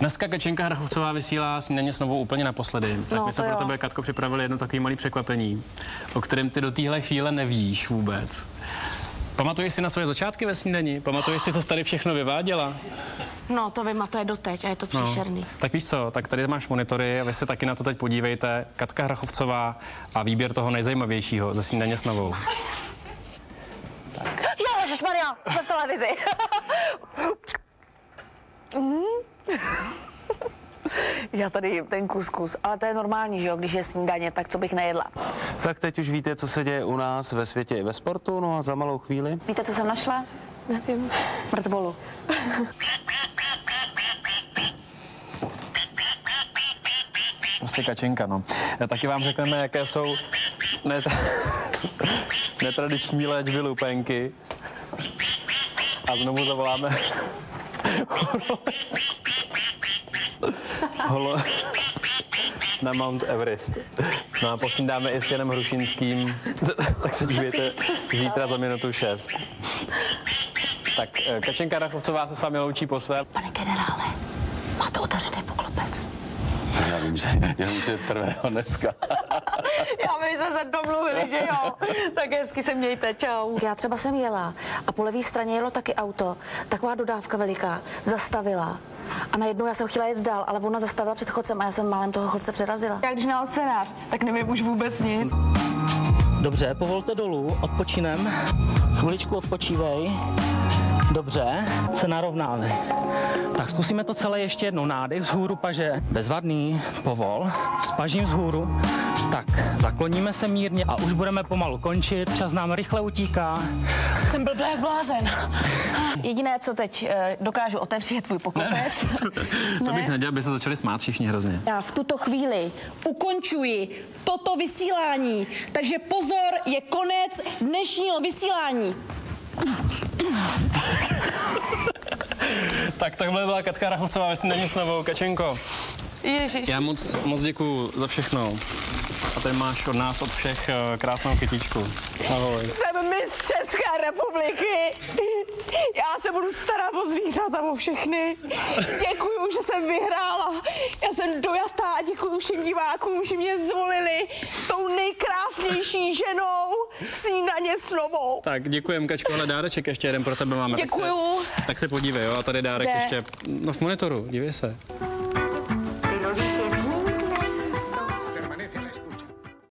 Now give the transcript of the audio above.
Dneska Kačenka Hrachovcová vysílá Snídaně s Novou úplně naposledy. Tak No, my jsme pro tebe, Katko, připravili jedno takový malý překvapení, o kterém ty do téhle chvíle nevíš vůbec. Pamatuješ si na svoje začátky ve snídani? Pamatuješ si, co jsi tady všechno vyváděla? No, to vymatuje doteď a je to příšerný. No, tak víš co, tak tady máš monitory a vy se taky na to teď podívejte. Katka Hrachovcová a výběr toho nejzajímavějšího ze Snídaně s Novou. Jo, ježišmarja, jsme v televizi. Já tady jím ten kuskus, ale to je normální, že jo, když je snídaně, tak co bych nejedla. Tak teď už víte, co se děje u nás ve světě i ve sportu, no a za malou chvíli. Víte, co jsem našla? Nevím. Mrtvolu. Prostě Kačenka, no. Taky vám řekneme, jaké jsou netradiční léčby lupenky. A znovu zavoláme holo na Mount Everest. No a posnídáme i s Janem Hrušínským, tak se dívejte zítra za minutu 6. Tak Kačenka Hrachovcová se s vámi loučí po své. Pane generále, máte otevřený poklopec? Já vím, že jenom tě prvého dneska. Já my jsme se domluvili, že jo? Tak hezky se mějte, čau. Já třeba jsem jela a po levé straně jelo taky auto, taková dodávka veliká, zastavila. A najednou já jsem chtěla jet dál, ale ona zastavila před chodcem a já jsem málem toho chodce přerazila. Já když nál scénář, tak nevím už vůbec nic. Dobře, povolte dolů, odpočinem. Chviličku odpočívej. Dobře, se narovnáme. Tak zkusíme to celé ještě jednou. Nádech vzhůru paže, bezvadný, povol, vzpažím vzhůru. Tak, zakloníme se mírně a už budeme pomalu končit. Čas nám rychle utíká. Jsem blblý jak blázen. Jediné, co teď dokážu otevřít, je tvůj poklopec. To bych nedělal, aby se začali smát všichni hrozně. Já v tuto chvíli ukončuji toto vysílání, takže pozor, je konec dnešního vysílání. Tak tohle byla Katka Hrachovcová ve Snídani s Novou. Kačenko, Ježiš. já moc děkuju za všechno. A tady máš od nás, od všech, krásnou kytičku. Ahoj. Jsem mistr České republiky. Já se budu starat o zvířata, o všechny. Děkuju, že jsem vyhrála. Já jsem dojatá. Děkuju všem divákům, že mě zvolili tou nejkrásnější ženou Snídaně s Novou. Tak děkujem, Kačko, ale dáreček ještě jeden pro tebe máme. Děkuju. Tak se podívej, jo, a tady dárek ještě, no v monitoru, dívej se.